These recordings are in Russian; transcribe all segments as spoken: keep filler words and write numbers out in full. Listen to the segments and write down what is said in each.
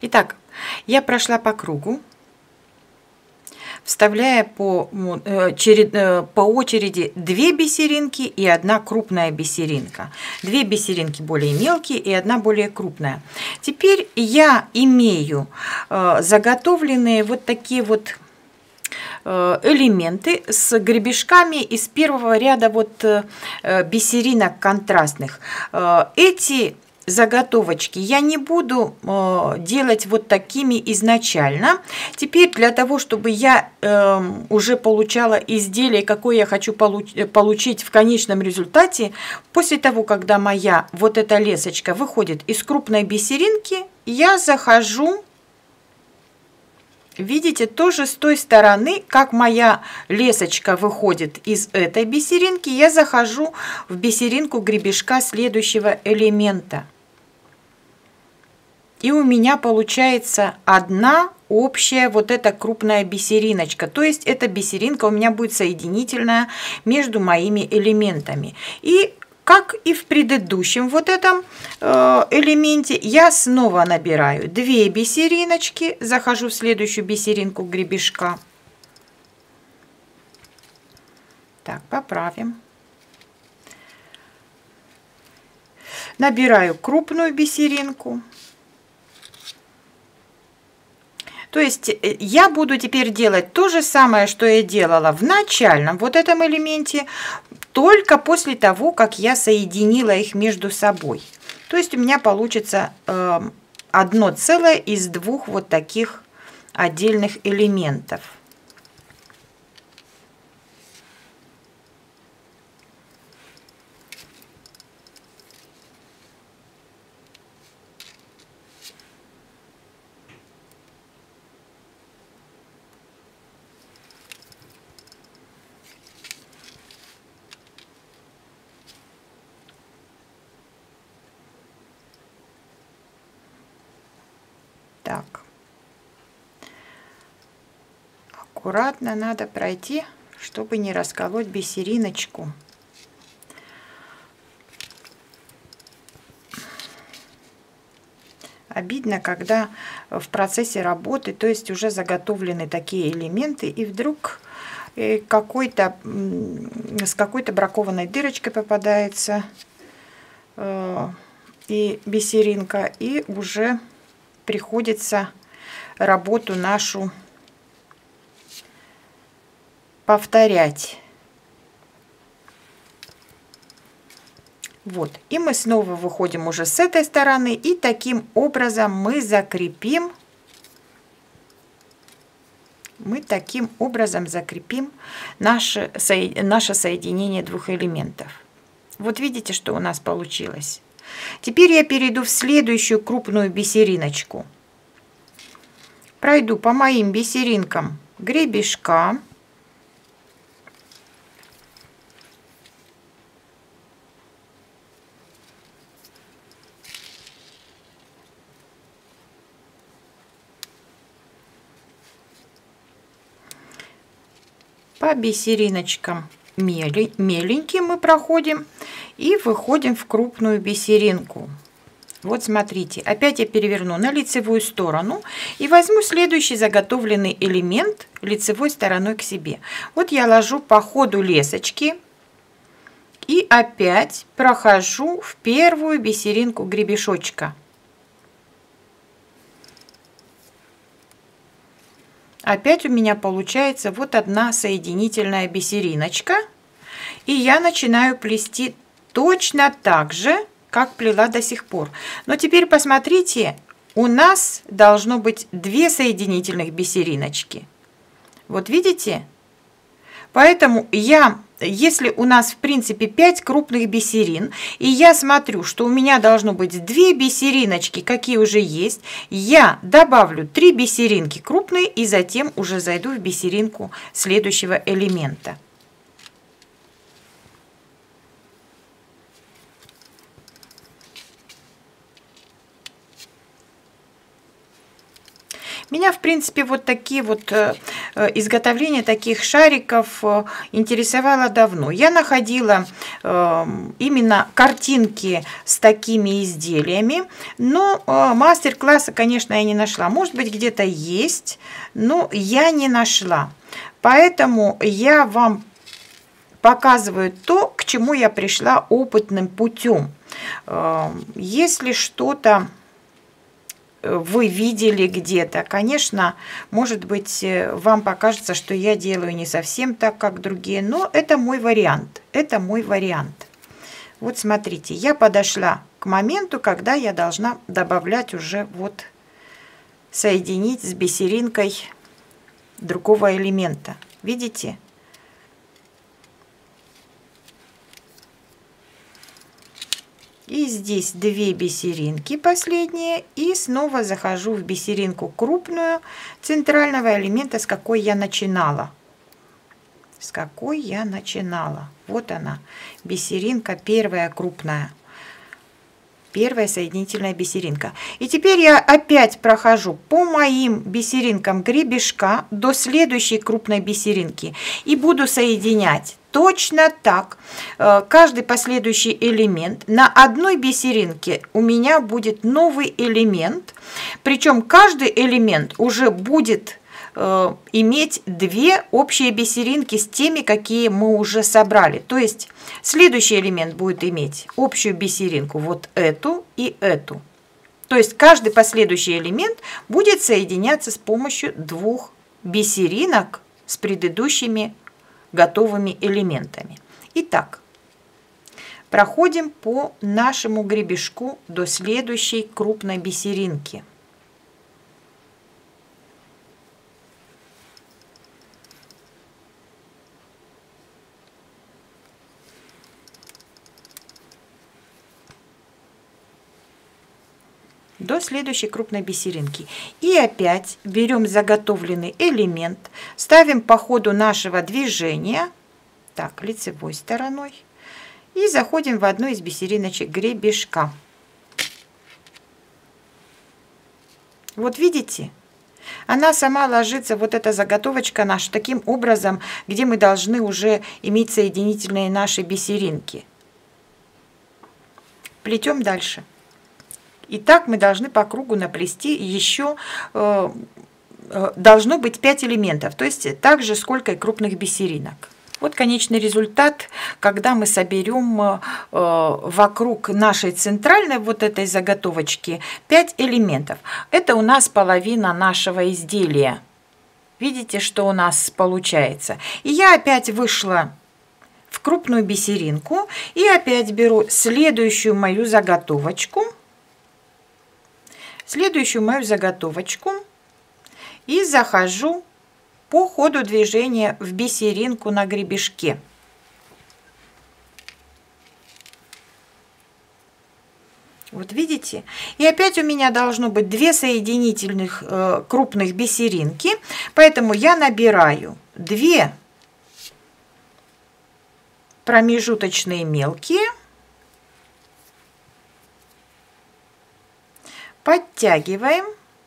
Итак, я прошла по кругу, вставляя по, э, черед, э, по очереди две бисеринки и одна крупная бисеринка. Две бисеринки более мелкие и одна более крупная. Теперь я имею э, заготовленные вот такие вот э, элементы с гребешками из первого ряда вот э, бисеринок контрастных. Э, эти заготовочки я не буду э, делать вот такими изначально. Теперь для того, чтобы я э, уже получала изделие, какое я хочу получ получить в конечном результате, после того, когда моя вот эта лесочка выходит из крупной бисеринки, я захожу, видите, тоже с той стороны, как моя лесочка выходит из этой бисеринки, я захожу в бисеринку гребешка следующего элемента. И у меня получается одна общая вот эта крупная бисериночка. То есть эта бисеринка у меня будет соединительная между моими элементами. И как и в предыдущем вот этом э, элементе, я снова набираю две бисериночки, захожу в следующую бисеринку гребешка. Так, поправим. Набираю крупную бисеринку. То есть я буду теперь делать то же самое, что я делала в начальном вот этом элементе, только после того, как я соединила их между собой. То есть у меня получится э, одно целое из двух вот таких отдельных элементов. Так, аккуратно надо пройти, чтобы не расколоть бисериночку. Обидно, когда в процессе работы, то есть уже заготовлены такие элементы, и вдруг какой-то с какой-то бракованной дырочкой попадается э, и бисеринка, и уже приходится работу нашу повторять. Вот, и мы снова выходим уже с этой стороны, и таким образом мы закрепим, мы таким образом закрепим наше, наше соединение двух элементов. Вот видите, что у нас получилось. Теперь я перейду в следующую крупную бисериночку. Пройду по моим бисеринкам гребешка. По бисериночкам меленьким мы проходим и выходим в крупную бисеринку. Вот смотрите, опять я переверну на лицевую сторону и возьму следующий заготовленный элемент лицевой стороной к себе. Вот я ложу по ходу лесочки и опять прохожу в первую бисеринку гребешочка. Опять у меня получается вот одна соединительная бисериночка. И я начинаю плести точно так же, как плела до сих пор. Но теперь посмотрите, у нас должно быть две соединительных бисериночки. Вот видите? Поэтому я, если у нас в принципе пять крупных бисерин, и я смотрю, что у меня должно быть две бисериночки, какие уже есть, я добавлю три бисеринки крупные и затем уже зайду в бисеринку следующего элемента. Меня, в принципе, вот такие вот изготовление таких шариков интересовало давно. Я находила именно картинки с такими изделиями, но мастер-класса, конечно, я не нашла. Может быть, где-то есть, но я не нашла. Поэтому я вам показываю то, к чему я пришла опытным путем. Если что-то вы видели где-то, конечно, может быть, вам покажется, что я делаю не совсем так, как другие, но это мой вариант. Это мой вариант. Вот смотрите, я подошла к моменту, когда я должна добавлять уже вот соединить с бисеринкой другого элемента. Видите? И здесь две бисеринки последние. И снова захожу в бисеринку крупную центрального элемента, с какой я начинала. С какой я начинала. Вот она, бисеринка первая крупная. Первая соединительная бисеринка. И теперь я опять прохожу по моим бисеринкам гребешка до следующей крупной бисеринки. И буду соединять точно так. Каждый последующий элемент. На одной бисеринке у меня будет новый элемент. Причем каждый элемент уже будет э, иметь две общие бисеринки с теми, какие мы уже собрали. То есть следующий элемент будет иметь общую бисеринку, вот эту и эту. То есть каждый последующий элемент будет соединяться с помощью двух бисеринок с предыдущими готовыми элементами. Итак, проходим по нашему гребешку до следующей крупной бисеринки. До следующей крупной бисеринки. И опять берем заготовленный элемент, ставим по ходу нашего движения, так, лицевой стороной, и заходим в одну из бисериночек гребешка. Вот видите, она сама ложится, вот эта заготовочка наша, таким образом, где мы должны уже иметь соединительные наши бисеринки. Плетем дальше. И так мы должны по кругу наплести еще, э, э, должно быть пять элементов, то есть также сколько и крупных бисеринок. Вот конечный результат, когда мы соберем э, вокруг нашей центральной вот этой заготовочки пять элементов. Это у нас половина нашего изделия. Видите, что у нас получается. И я опять вышла в крупную бисеринку и опять беру следующую мою заготовочку. Следующую мою заготовочку и захожу по ходу движения в бисеринку на гребешке. Вот видите? И опять у меня должно быть две соединительных э, крупных бисеринки, поэтому я набираю две промежуточные мелкие, подтягиваем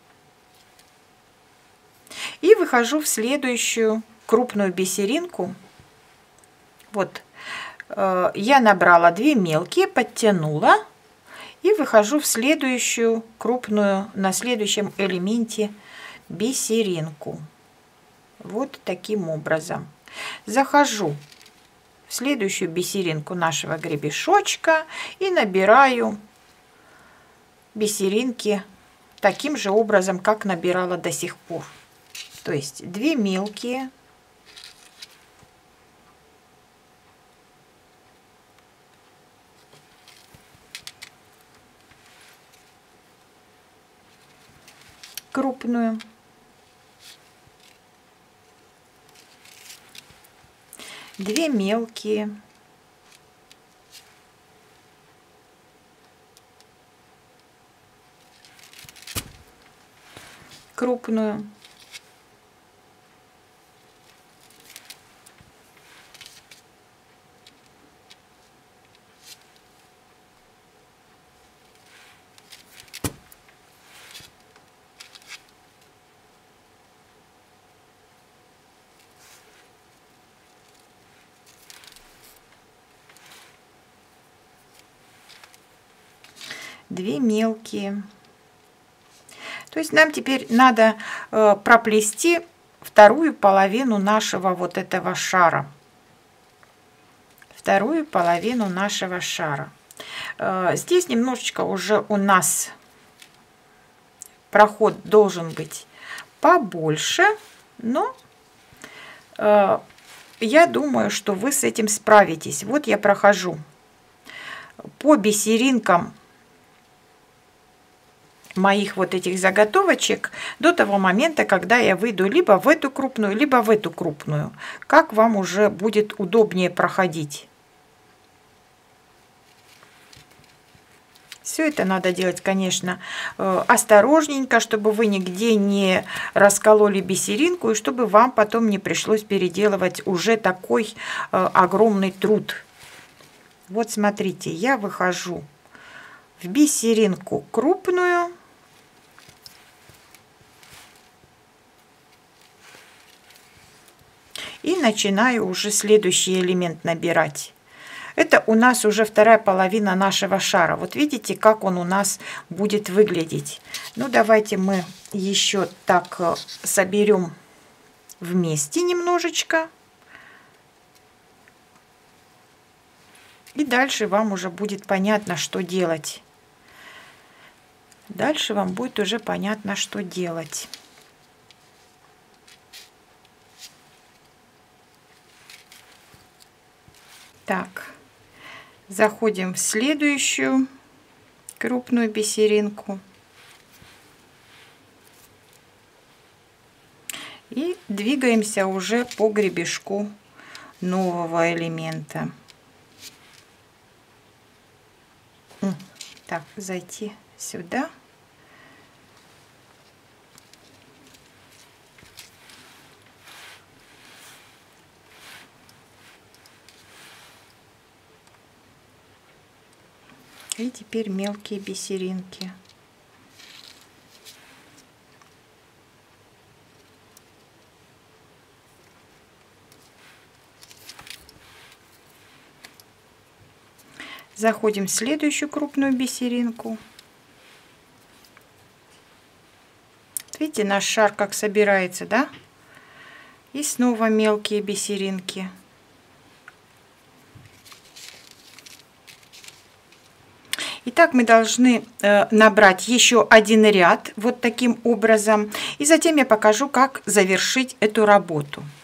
и выхожу в следующую крупную бисеринку. Вот э, я набрала две мелкие, подтянула и выхожу в следующую крупную на следующем элементе бисеринку. Вот таким образом. Захожу в следующую бисеринку нашего гребешочка и набираю бисеринки таким же образом, как набирала до сих пор. То есть две мелкие, крупную, две мелкие, крупную, две мелкие. То есть нам теперь надо э, проплести вторую половину нашего вот этого шара. Вторую половину нашего шара. Э, здесь немножечко уже у нас проход должен быть побольше, но э, я думаю, что вы с этим справитесь. Вот я прохожу по бисеринкам моих вот этих заготовочек до того момента, когда я выйду либо в эту крупную, либо в эту крупную. Как вам уже будет удобнее проходить. Все это надо делать, конечно, осторожненько, чтобы вы нигде не раскололи бисеринку, и чтобы вам потом не пришлось переделывать уже такой огромный труд. Вот смотрите, я выхожу в бисеринку крупную. И начинаю уже следующий элемент набирать. Это у нас уже вторая половина нашего шара. Вот видите, как он у нас будет выглядеть. Ну, давайте мы еще так соберем вместе немножечко. И дальше вам уже будет понятно, что делать. Дальше вам будет уже понятно, что делать. Так. Заходим в следующую крупную бисеринку и двигаемся уже по гребешку нового элемента. Так, зайти сюда. И теперь мелкие бисеринки. Заходим в следующую крупную бисеринку. Видите, наш шар как собирается, да? И снова мелкие бисеринки. Итак, мы должны э, набрать еще один ряд вот таким образом. И затем я покажу, как завершить эту работу.